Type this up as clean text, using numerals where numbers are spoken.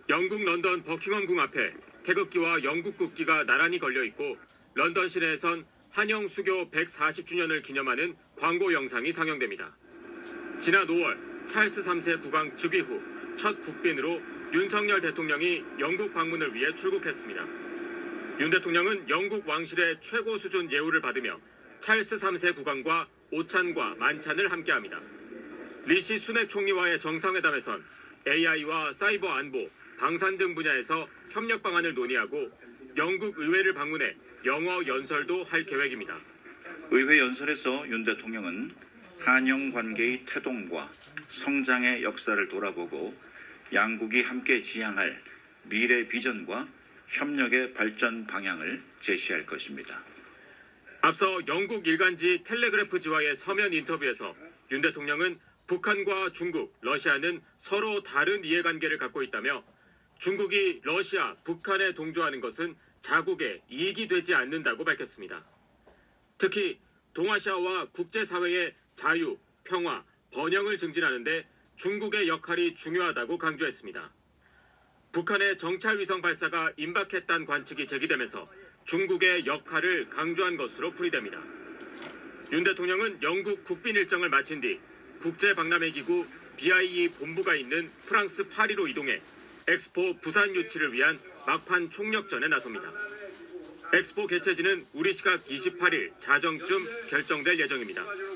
영국 런던 버킹엄 궁 앞에 태극기와 영국 국기가 나란히 걸려 있고 런던 시내에선 한영 수교 140주년을 기념하는 광고 영상이 상영됩니다. 지난 5월 찰스 3세 국왕 즉위 후 첫 국빈으로 윤석열 대통령이 영국 방문을 위해 출국했습니다. 윤 대통령은 영국 왕실의 최고 수준 예우를 받으며 찰스 3세 국왕과 오찬과 만찬을 함께합니다. 리시 수넥 총리와의 정상회담에선 AI와 사이버 안보, 방산 등 분야에서 협력 방안을 논의하고 영국 의회를 방문해 영어 연설도 할 계획입니다. 의회 연설에서 윤 대통령은 한영 관계의 태동과 성장의 역사를 돌아보고 양국이 함께 지향할 미래 비전과 협력의 발전 방향을 제시할 것입니다. 앞서 영국 일간지 텔레그래프지와의 서면 인터뷰에서 윤 대통령은 북한과 중국, 러시아는 서로 다른 이해관계를 갖고 있다며 중국이 러시아, 북한에 동조하는 것은 자국의 이익이 되지 않는다고 밝혔습니다. 특히 동아시아와 국제사회의 자유, 평화, 번영을 증진하는 데 중국의 역할이 중요하다고 강조했습니다. 북한의 정찰위성 발사가 임박했다는 관측이 제기되면서 중국의 역할을 강조한 것으로 풀이됩니다. 윤 대통령은 영국 국빈 일정을 마친 뒤 국제박람회기구 BIE 본부가 있는 프랑스 파리로 이동해 엑스포 부산 유치를 위한 막판 총력전에 나섭니다. 엑스포 개최지는 우리 시각 28일 자정쯤 결정될 예정입니다.